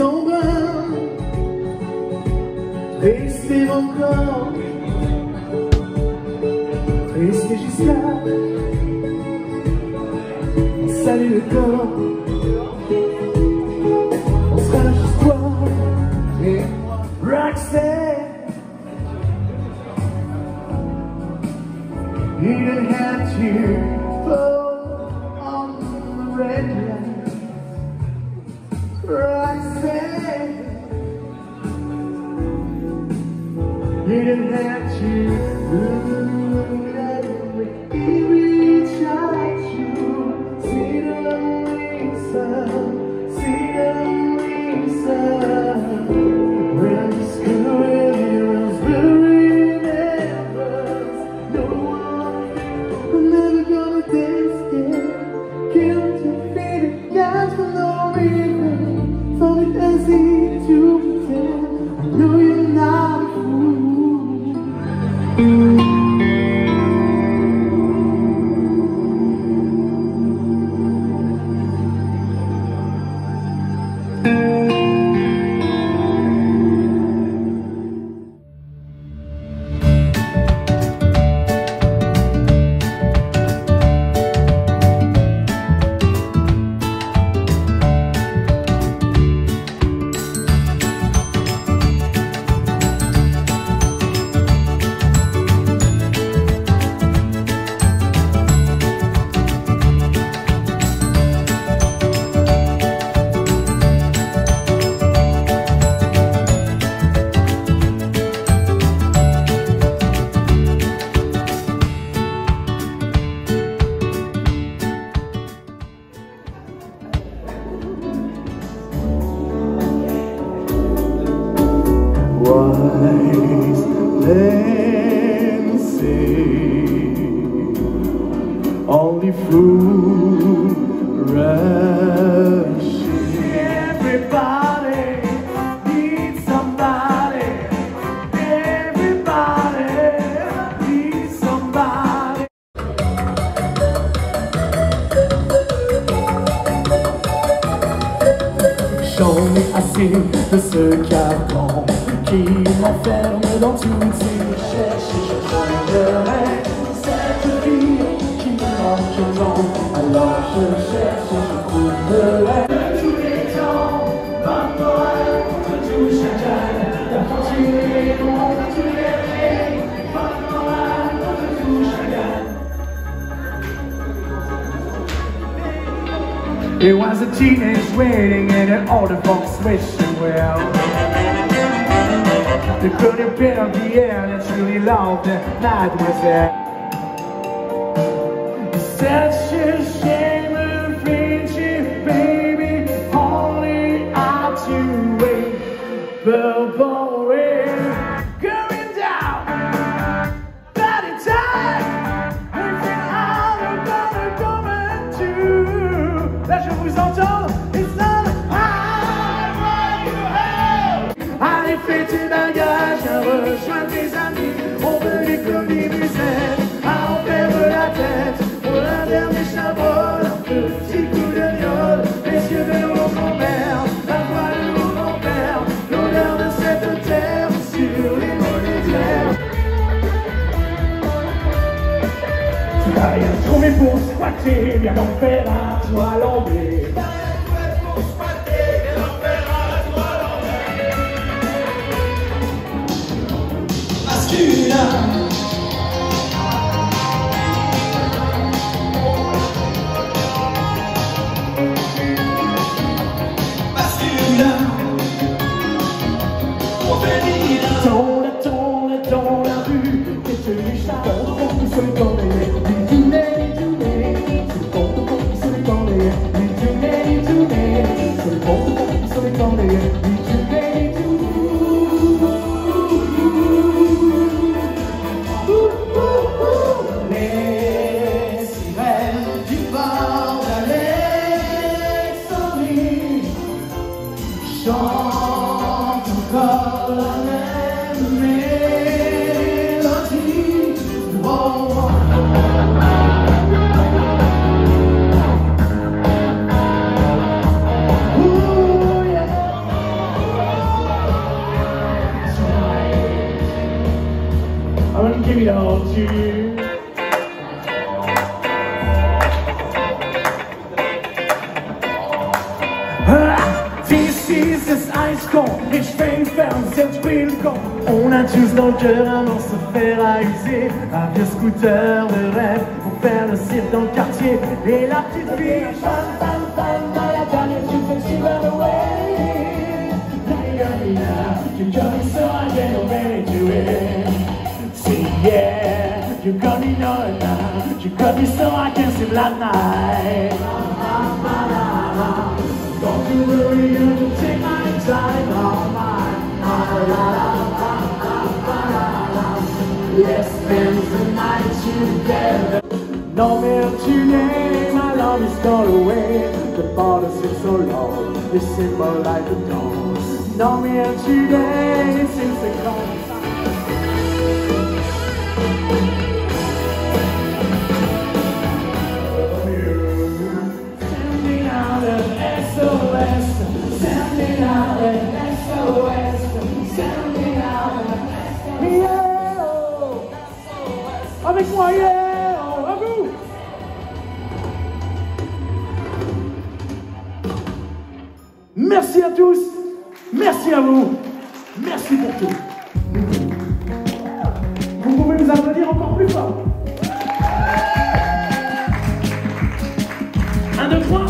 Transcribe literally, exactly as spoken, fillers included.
embruns, rester encore, rester jusqu'à salut le corps. On sera là juste toi et Roxanne. You didn't have to fall on the red light, Roxanne. You didn't have to look at me, reach out you, see the wings up, see the wings up. When the school heroes will remember, no one, I'm never gonna dance again. Guilt and feeling guys for no reason, thought it easy to pretend. I know you're not a fool. Wise men say only fools rush. Everybody needs somebody. Everybody needs somebody. J'en ai assez de ce carcan qui m'enferme dans toutes ces recherches. Je trouverai cette vie qui me manque tant. Alors je cherche, je trouverai de tous les temps. Bonne Noël de tout chacun, de tous les mondes, de tous les pays. Bonne Noël de tout chacun. It was a teenage wedding and an older folks wishing well. The curly bit of the air that truly loved the mademoiselle. Such a shame of friendship, baby, only out to wait. But boy, going down, that in time, everything I'm gonna come and do. Là je vous entends, it's not highway to hell. Allez, fais tes bagages, rejoins tes amis, on veut les comme des musettes, à en perdre la tête, pour un dernier chabot, un petit coup de viol, les yeux de nos grands-mères, la voix de nos grands-pères, l'odeur de cette terre sur les monétaires. Tu n'as rien trouvé pour squatter, viens d'en faire un toit à l'enlever. Dans la, dans la, dans la rue, des tenues charantes, pour qu'ils soient dans les les tournées, les tournées, c'est le bon pour qu'ils soient dans les les tournées, les tournées, c'est le bon pour qu'ils soient dans les les tournées, les tournées. you. This is this ice cold, ich fängt Fernsehen spielen kommt. On a tous dans le cœur un an se faire à user. Un vieux scooter de rêve pour faire le cirque dans le quartier. Et la petite fille, fan, fan, fan, dans la dernière tu fais she run away. Now you got me now, you got me so I get over to it. See yeah, you got me now, you got me so I can sleep at night. Don't you worry, you can take my time, all mine. Let's spend the night together. No man today, my love is gone away. The borders seem so long, they simple like the dawn. No man today, it seems to come. Sending out an S O S, sending out an S O S, sending out an S O S. Yeah, avec moi, yeah, à vous. Merci à tous, merci à vous, merci pour tout. Vous pouvez nous applaudir encore plus fort. Un, deux, trois.